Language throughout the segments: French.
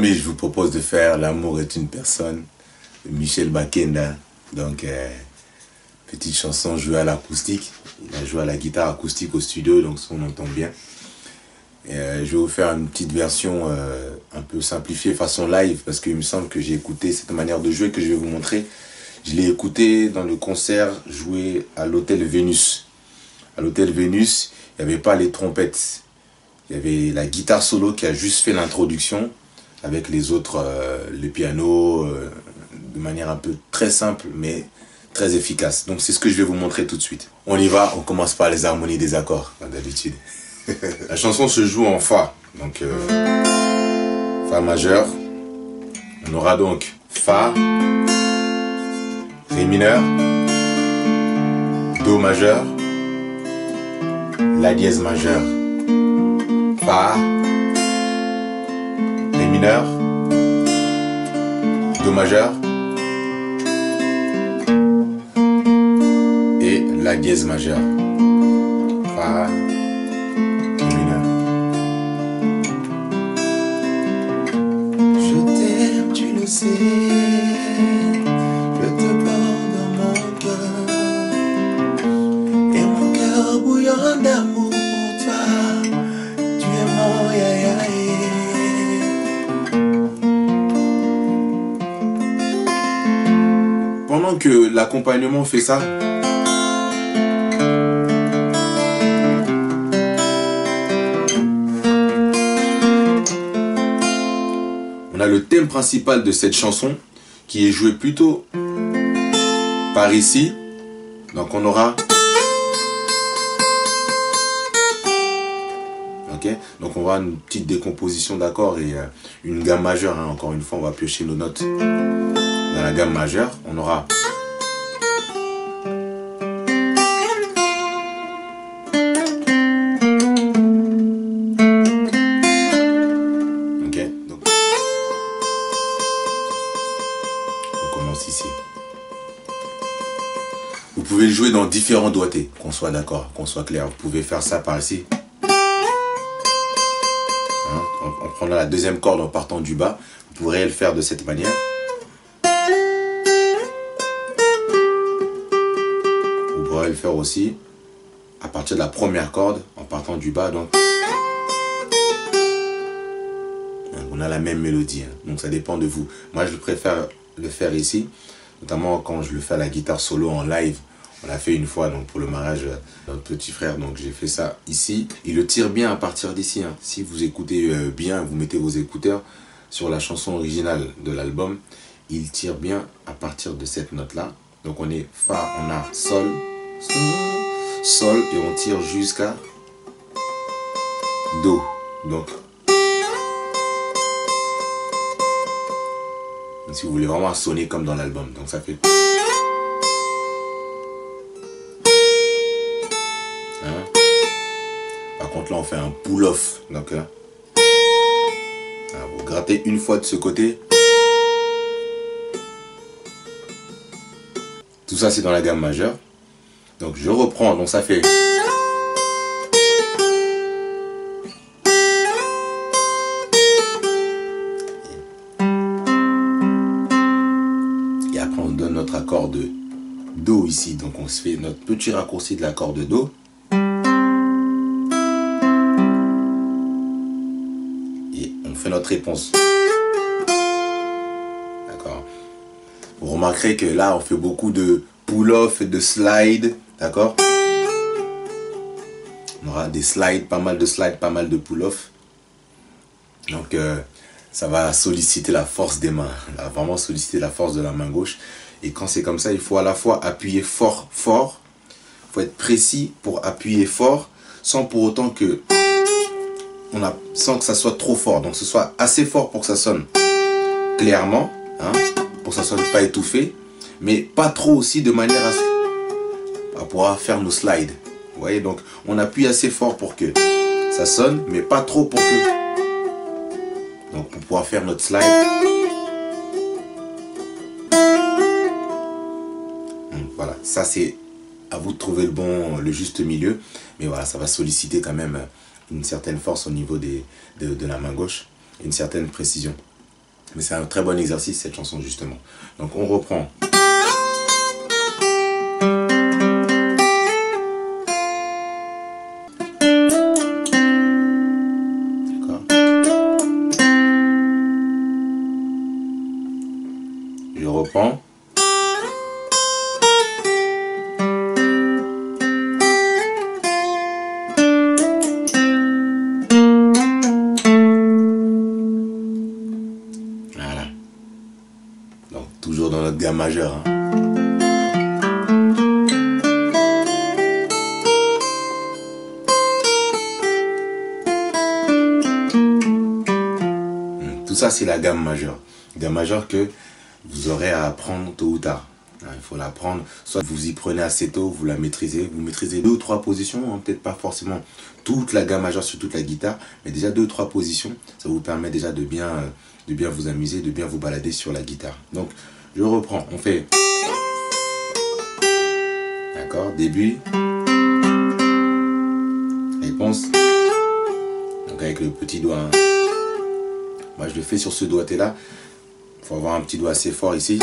amis, je vous propose de faire L'amour est une personne de Michel Bakenda. Donc, petite chanson jouée à l'acoustique. Il a joué à la guitare acoustique au studio, donc ça on entend bien. Et, je vais vous faire une petite version un peu simplifiée façon live, parce qu'il me semble que j'ai écouté cette manière de jouer que je vais vous montrer. Je l'ai écouté dans le concert joué à l'hôtel Vénus. À l'hôtel Vénus, il n'y avait pas les trompettes. Il y avait la guitare solo qui a juste fait l'introduction avec les autres, le piano, de manière un peu très simple mais très efficace. Donc c'est ce que je vais vous montrer tout de suite. On y va, on commence par les harmonies des accords, comme d'habitude. La chanson se joue en Fa, donc Fa majeur. On aura donc Fa, Ré mineur, Do majeur, La dièse majeur, Fa, Ré mineur, Do majeur et La dièse majeur, Fa, Ré mineur. Je t'aime, tu le sais, je te porte dans mon cœur, et mon cœur bouillonne d'amour pour toi, tu es mon yayaé. Pendant que l'accompagnement fait ça, on a le thème principal de cette chanson qui est joué plutôt par ici. Donc on aura, ok, donc on aura une petite décomposition d'accords et une gamme majeure, hein. Encore une fois, on va piocher nos notes dans la gamme majeure. On aura ici. Vous pouvez le jouer dans différents doigtés, qu'on soit d'accord, qu'on soit clair. Vous pouvez faire ça par ici. Hein, on prendra la deuxième corde en partant du bas. Vous pourrez le faire de cette manière. Vous pourrez le faire aussi à partir de la première corde en partant du bas. Donc on a la même mélodie, hein. Donc ça dépend de vous. Moi je préfère le faire ici, notamment quand je le fais à la guitare solo en live. On l'a fait une fois donc pour le mariage de notre petit frère, donc j'ai fait ça ici. Il le tire bien à partir d'ici, hein. Si vous écoutez bien, vous mettez vos écouteurs sur la chanson originale de l'album, il tire bien à partir de cette note là. Donc on est Fa, on a Sol, Sol, Sol et on tire jusqu'à Do. Donc si vous voulez vraiment sonner comme dans l'album, donc ça fait, hein? Par contre là on fait un pull-off, donc là vous grattez une fois de ce côté. Tout ça c'est dans la gamme majeure. Donc je reprends, donc ça fait, et après on donne notre accord de Do ici. Donc on se fait notre petit raccourci de l'accord de Do. Et on fait notre réponse. D'accord. Vous remarquerez que là on fait beaucoup de pull-off et de slide. D'accord. On aura des slides, pas mal de slides, pas mal de pull-off. Donc ça va solliciter la force des mains, là, vraiment solliciter la force de la main gauche. Et quand c'est comme ça, il faut à la fois appuyer fort, fort. Il faut être précis pour appuyer fort, sans pour autant que sans que ça soit trop fort. Donc ce soit assez fort pour que ça sonne clairement, hein, pour que ça sonne pas étouffé, mais pas trop aussi de manière à pouvoir faire nos slides. Vous voyez, donc on appuie assez fort pour que ça sonne, mais pas trop pour que... Donc pour pouvoir faire notre slide. Donc, voilà, ça c'est à vous de trouver le juste milieu. Mais voilà, ça va solliciter quand même une certaine force au niveau de la main gauche, une certaine précision. Mais c'est un très bon exercice cette chanson justement. Donc on reprend. D'accord. Je reprends. Voilà. Donc toujours dans notre gamme majeure. Hein. Tout ça c'est la gamme majeure. Gamme majeure que vous aurez à apprendre tôt ou tard. Il faut l'apprendre, soit vous y prenez assez tôt, vous la maîtrisez, vous maîtrisez 2 ou 3 positions, hein, peut-être pas forcément toute la gamme majeure sur toute la guitare, mais déjà 2 ou 3 positions, ça vous permet déjà de bien vous amuser, de bien vous balader sur la guitare. Donc je reprends, on fait, d'accord, début, réponse, donc avec le petit doigt, hein. Moi je le fais sur ce doigté là, il faut avoir un petit doigt assez fort ici.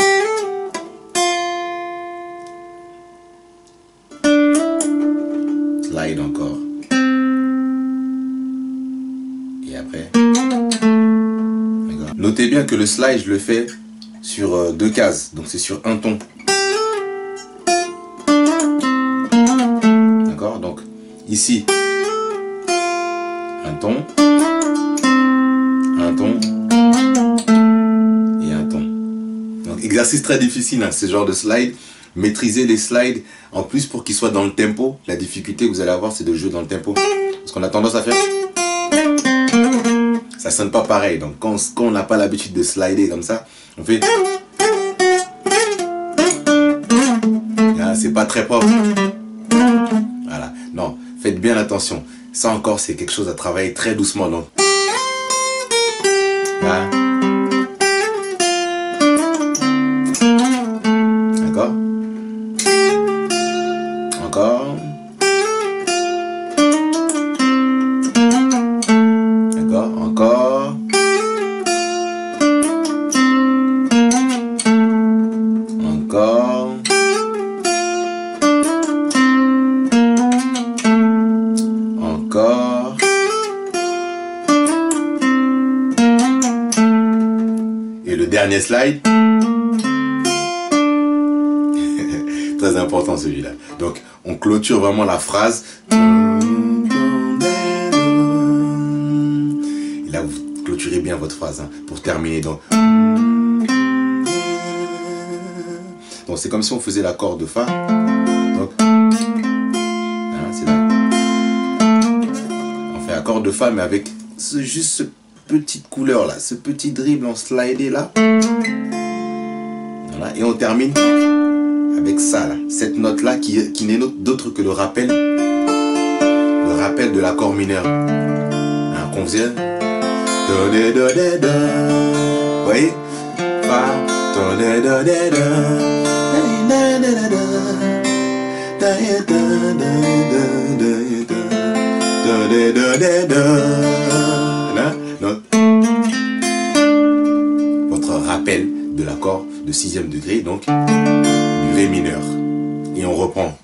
Slide encore. Et après. Notez bien que le slide, je le fais sur 2 cases. Donc c'est sur un ton. D'accord? Donc ici, un ton. Un ton. Et un ton. Donc exercice très difficile, hein, ce genre de slide. Maîtriser les slides, en plus pour qu'ils soient dans le tempo. La difficulté que vous allez avoir, c'est de jouer dans le tempo. Parce qu'on a tendance à faire... Ça sonne pas pareil. Donc quand on n'a pas l'habitude de slider comme ça, on fait... Ah, c'est pas très propre. Voilà. Non, faites bien attention. Ça encore, c'est quelque chose à travailler très doucement. Donc... Là. D'accord? Encore. D'accord, encore. Encore. Encore. Et le dernier slide. Très important celui-là. Donc, on clôture vraiment la phrase. Et là, vous clôturez bien votre phrase, hein, pour terminer. Donc, c'est comme si on faisait l'accord de Fa. Donc, hein, c'est là. On fait accord de Fa, mais avec juste ce petite couleur là, ce petit dribble en slidé là. Voilà, et on termine avec ça là, cette note là qui n'est d'autre que le rappel de l'accord mineur, hein, qu'on faisait. Vous voyez, Fa, votre rappel de l'accord de 6e degré, donc du Ré mineur. Et on reprend.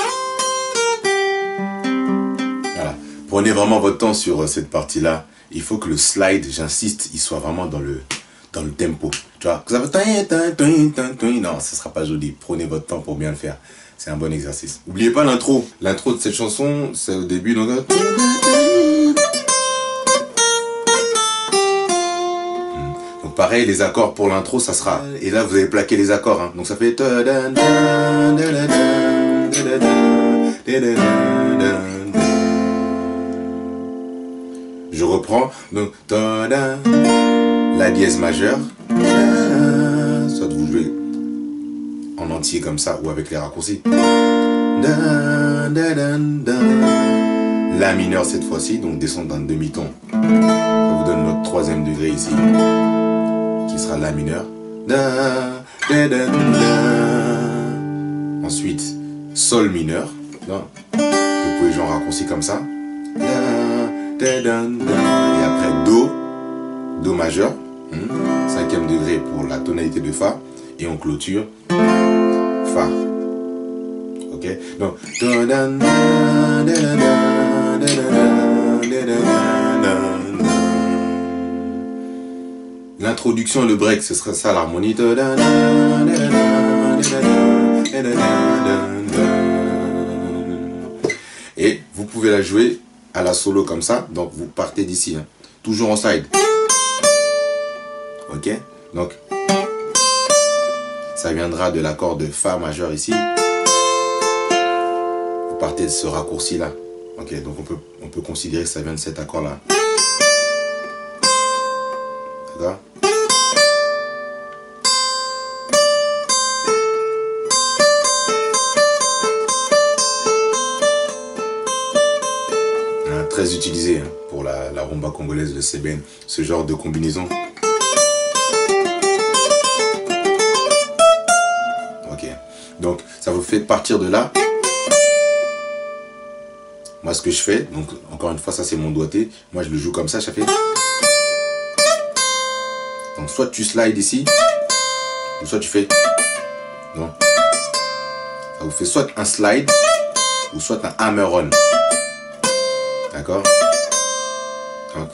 Voilà. Prenez vraiment votre temps sur cette partie-là. Il faut que le slide, j'insiste, il soit vraiment dans le tempo. Tu vois, que ça va... Non, ce sera pas joli. Prenez votre temps pour bien le faire. C'est un bon exercice. N'oubliez pas l'intro. L'intro de cette chanson, c'est au début. Donc pareil, les accords pour l'intro, ça sera... Et là, vous avez plaqué les accords. Hein. Donc ça fait... Je reprends. Donc... La dièse majeure. Soit vous jouez en entier comme ça ou avec les raccourcis. La mineur cette fois-ci, donc descendre d'un demi-ton. Ça vous donne notre 3e degré ici, qui sera La mineur. Ensuite, Sol mineur. Vous pouvez jouer en raccourci comme ça. Et après Do majeur. 5e degré pour la tonalité de Fa. Et on clôture Fa. Ok? Donc, l'introduction et le break, ce serait ça l'harmonie. Et vous pouvez la jouer à la solo comme ça. Donc vous partez d'ici, hein. Toujours en slide. Ok? Donc ça viendra de l'accord de Fa majeur ici. Vous partez de ce raccourci là. Ok, donc on peut considérer que ça vient de cet accord là. D'accord? Très utilisé, hein, pour la rumba congolaise, le sébène, ce genre de combinaison. Ok, donc ça vous fait partir de là. Moi ce que je fais, donc encore une fois ça c'est mon doigté, moi je le joue comme ça fait. Donc soit tu slides ici, ou soit tu fais. Non. Ça vous fait soit un slide, ou soit un hammer-on. D'accord? Donc.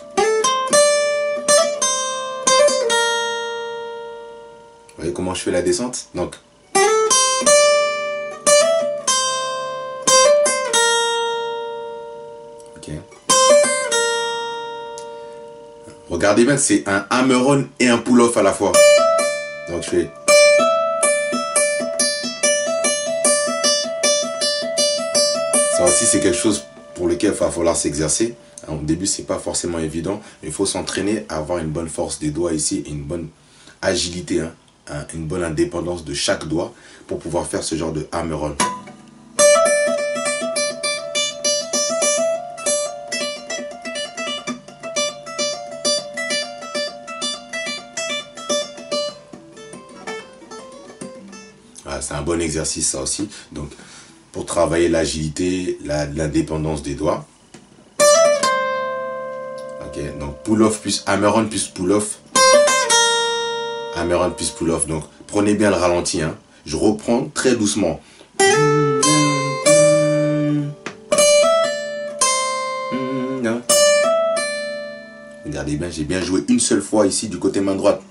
Vous voyez comment je fais la descente? Donc. Ok. Regardez bien, c'est un hammer-on et un pull-off à la fois. Donc je fais. Ça aussi c'est quelque chose pour lequel il va falloir s'exercer. Au début, c'est pas forcément évident. Il faut s'entraîner à avoir une bonne force des doigts ici, une bonne agilité, hein, une bonne indépendance de chaque doigt pour pouvoir faire ce genre de hammer-on. Voilà, c'est un bon exercice ça aussi. Donc, pour travailler l'agilité, l'indépendance des doigts. Ok, donc pull-off plus hammer-on plus pull-off. Hammer-on plus pull-off. Donc prenez bien le ralenti, hein. Je reprends très doucement. Regardez bien, j'ai bien joué une seule fois ici du côté main droite.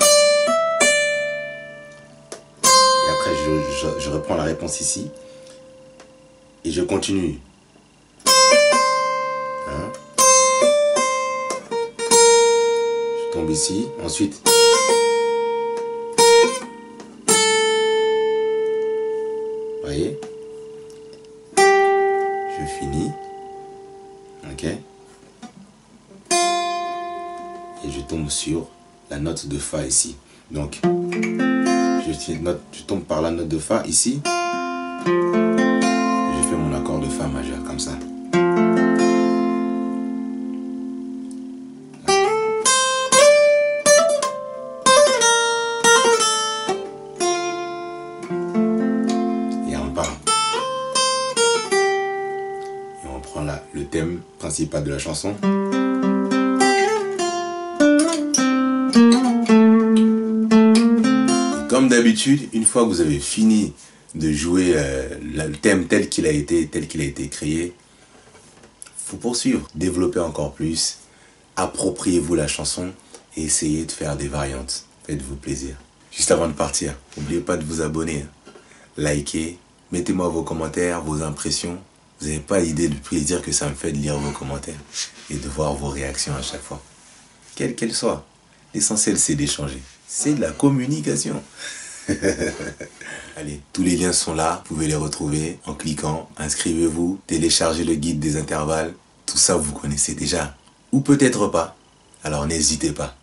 Et après je reprends la réponse ici. Et je continue. Hein? Je tombe ici. Ensuite. Vous voyez? Je finis. Ok? Et je tombe sur la note de Fa ici. Donc, je tombe par la note de Fa ici. Mon accord de Fa majeur comme ça. Et on part. Et on prend là le thème principal de la chanson. Et comme d'habitude, une fois que vous avez fini de jouer le thème tel qu'il a été créé, faut poursuivre, développer encore plus, appropriez-vous la chanson et essayez de faire des variantes. Faites-vous plaisir. Juste avant de partir, n'oubliez pas de vous abonner, likez, mettez-moi vos commentaires, vos impressions. Vous n'avez pas idée du plaisir que ça me fait de lire vos commentaires et de voir vos réactions à chaque fois. Quelles qu'elles soient. L'essentiel c'est d'échanger. C'est de la communication. Allez, tous les liens sont là, vous pouvez les retrouver en cliquant. Inscrivez-vous, téléchargez le guide des intervalles. Tout ça vous connaissez déjà, ou peut-être pas. Alors n'hésitez pas.